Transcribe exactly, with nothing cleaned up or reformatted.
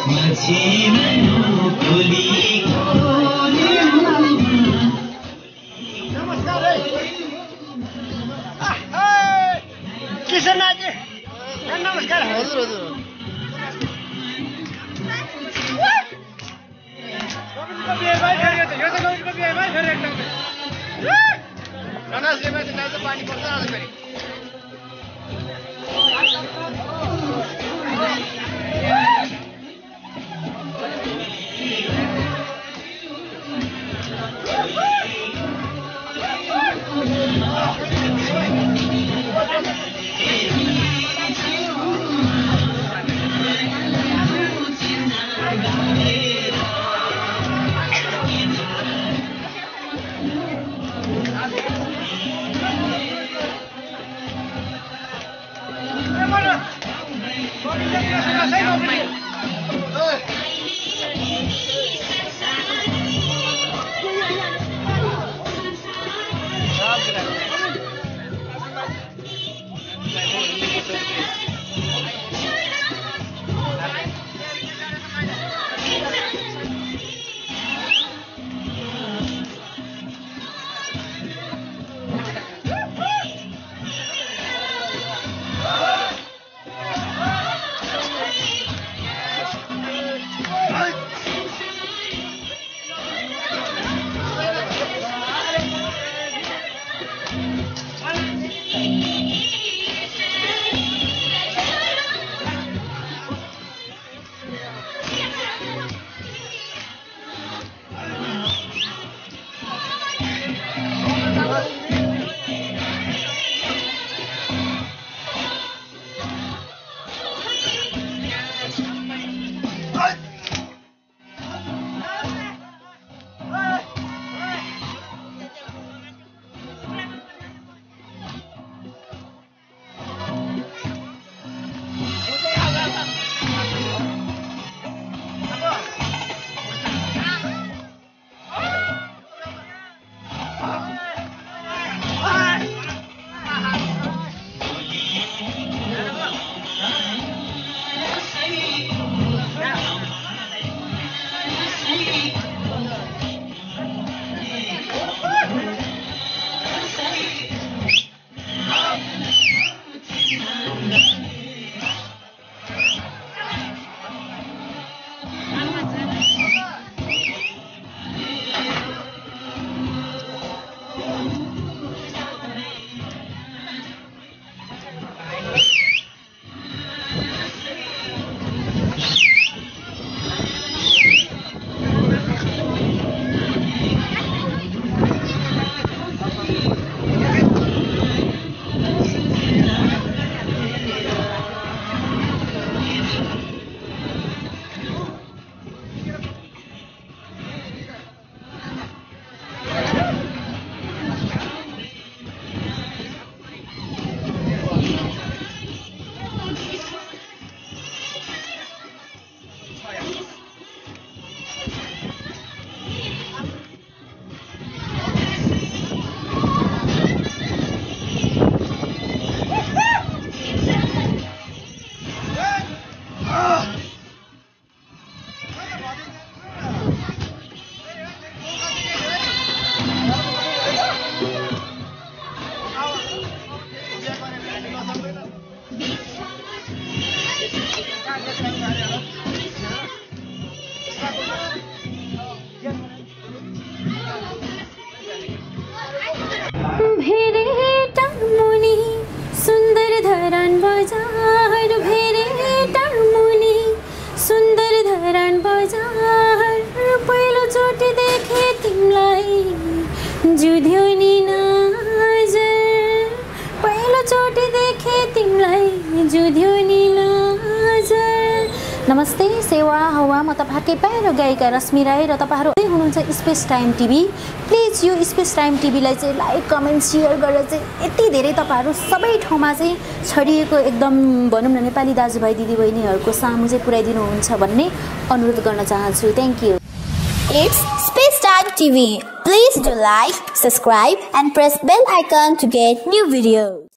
किशनजी नमस्कार हजुर हजुर कविको बिहे भाइ फेरि यो त कविको बिहे भाइ फेरि एकदम गणेशजीमा चाहिँ पानी पर्छ आज फेरि नमस्ते सेवा हवा म तपाईहरुकै प्यारो गायिका रश्मि राई र तपाईहरु हुनुहुन्छ स्पेस टाइम टिभी। प्लिज यो स्पेस टाइम टिभी लाई चाहिँ लाइक कमेन्ट शेयर गरेर चाहिँ यति धेरै तपाईहरु सबै ठाउँमा चाहिँ छरिएको एकदम भनौं न नेपाली दाजुभाइ दिदीबहिनीहरुको सामु चाहिँ पुर्याइदिनु हुन्छ भन्ने अनुरोध गर्न चाहन्छु। Thank you. It's Space Time T V. Please do like, subscribe and press bell icon to get new videos.